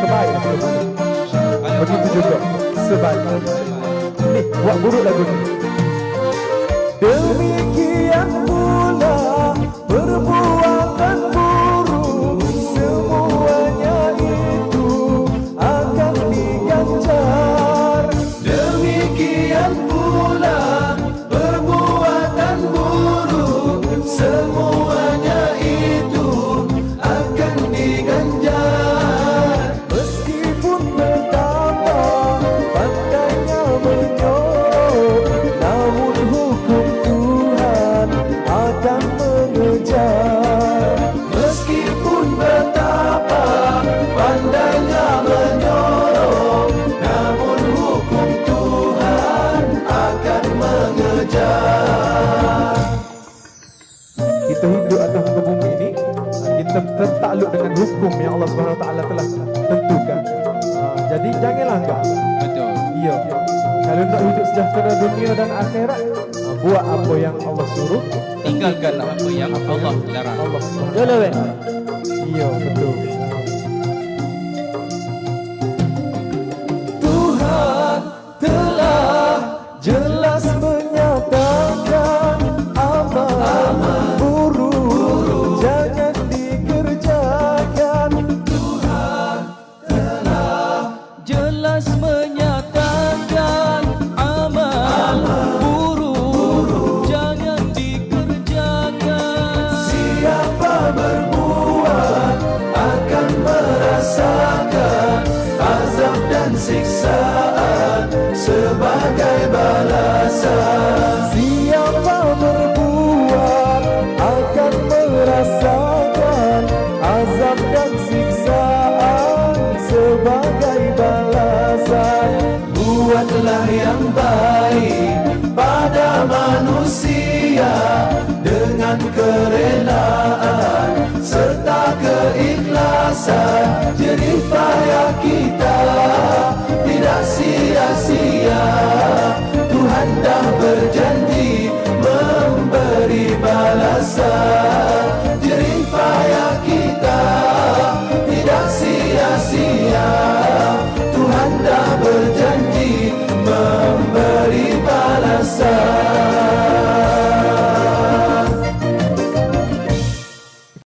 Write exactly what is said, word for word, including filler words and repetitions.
kebaikan. Begitu juga sebaliknya. Nih, buat buruk lagu ini. Demikian pula perbuatan buruk, semuanya itu akan diganjar. Demikian pula perbuatan buruk, semuanya itu akan diganjar. Meskipun betapa pandainya menyorok, namun hukum Tuhan akan mengejar. Meskipun betapa pandainya menyorok, namun hukum Tuhan akan mengejar. Kita hidup atas muka bumi ini, kita tertakluk dengan hukum yang Allah Subhanahu Wa Taala telah tentukan. Uh, jadi jangan langgar. Betul. Iya. Kalau nak hidup sejahtera dunia dan akhirat, uh, buat apa yang Allah suruh, Tinggalkanlah apa yang Allah larang. Allah Subhanahu Wa Taala. Iya, betul. Tuhan telah jelas menyatakan amal buruk jangan dikerjakan. Tuhan telah Jelas menyatakan amal buruk jangan dikerjakan. siapa berbuat akan merasakan azab dan siksaan sebagai balasan. Siapa berbuat akan merasakan azab dan siksaan sebagai balasan. Buatlah yang baik pada manusia dengan kerelaan serta keikhlasan. Jerih payah kita tidak sia-sia, Tuhan dah